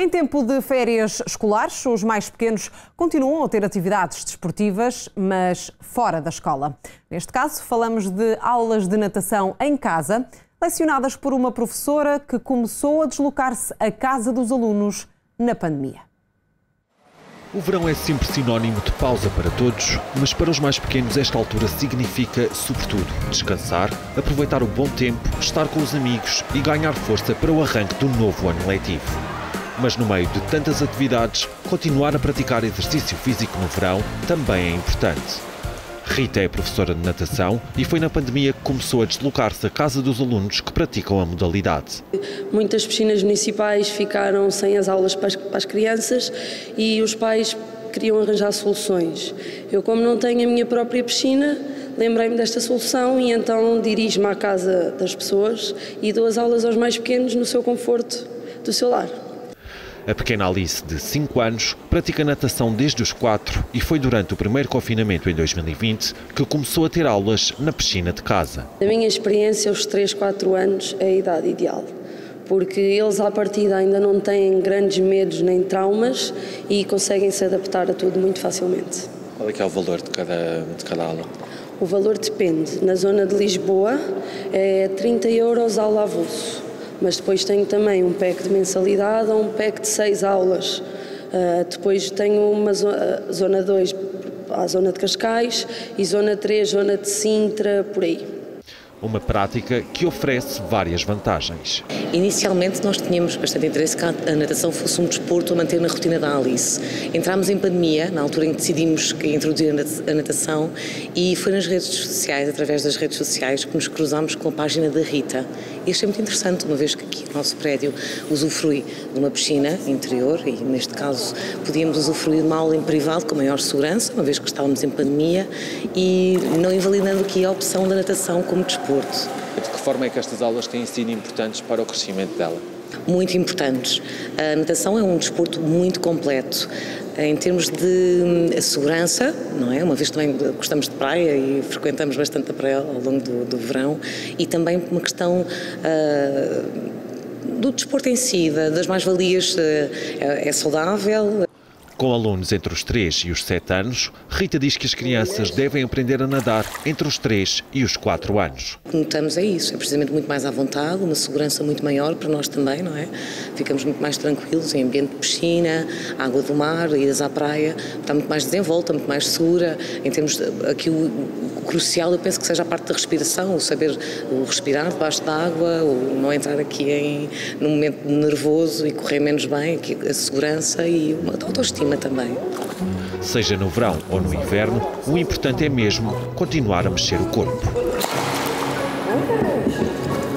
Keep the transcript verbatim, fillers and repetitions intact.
Em tempo de férias escolares, os mais pequenos continuam a ter atividades desportivas, mas fora da escola. Neste caso, falamos de aulas de natação em casa, lecionadas por uma professora que começou a deslocar-se à casa dos alunos na pandemia. O verão é sempre sinónimo de pausa para todos, mas para os mais pequenos esta altura significa, sobretudo, descansar, aproveitar o bom tempo, estar com os amigos e ganhar força para o arranque do novo ano letivo. Mas no meio de tantas atividades, continuar a praticar exercício físico no verão também é importante. Rita é professora de natação e foi na pandemia que começou a deslocar-se à casa dos alunos que praticam a modalidade. Muitas piscinas municipais ficaram sem as aulas para as, para as crianças e os pais queriam arranjar soluções. Eu, como não tenho a minha própria piscina, lembrei-me desta solução e então dirijo-me à casa das pessoas e dou as aulas aos mais pequenos no seu conforto do seu lar. A pequena Alice, de cinco anos, pratica natação desde os quatro e foi durante o primeiro confinamento em dois mil e vinte que começou a ter aulas na piscina de casa. Na minha experiência, os três, quatro anos é a idade ideal, porque eles à partida ainda não têm grandes medos nem traumas e conseguem se adaptar a tudo muito facilmente. Qual é que é o valor de cada, de cada aula? O valor depende. Na zona de Lisboa é trinta euros aula avulso. Mas depois tenho também um pack de mensalidade ou um pack de seis aulas. Uh, depois tenho uma zona, zona dois, a zona de Cascais, e zona três, zona de Sintra, por aí. Uma prática que oferece várias vantagens. Inicialmente nós tínhamos bastante interesse que a natação fosse um desporto a manter na rotina da Alice. Entramos em pandemia, na altura em que decidimos introduzir a natação, e foi nas redes sociais, através das redes sociais, que nos cruzámos com a página da Rita. E achei muito interessante, uma vez que aqui o nosso prédio usufrui de uma piscina interior, e neste caso podíamos usufruir de uma aula em privado com maior segurança, uma vez que estávamos em pandemia, e não invalidando aqui a opção da natação como desporto. De que forma é que estas aulas têm sido importantes para o crescimento dela? Muito importantes. A natação é um desporto muito completo. Em termos de segurança, não é? Uma vez também gostamos de praia e frequentamos bastante a praia ao longo do, do verão, e também uma questão uh, do desporto em si, das mais-valias, uh, é saudável. Com alunos entre os três e os sete anos, Rita diz que as crianças devem aprender a nadar entre os três e os quatro anos. O que notamos é isso, é precisamente muito mais à vontade, uma segurança muito maior para nós também, não é? Ficamos muito mais tranquilos em ambiente de piscina, água do mar, idas à praia, está muito mais desenvolta, muito mais segura. Em termos de, aqui o, o crucial, eu penso que seja a parte da respiração, o saber o respirar debaixo da água, o não entrar aqui em, num momento nervoso e correr menos bem, aqui a segurança e uma autoestima também. Seja no verão ou no inverno, o importante é mesmo continuar a mexer o corpo.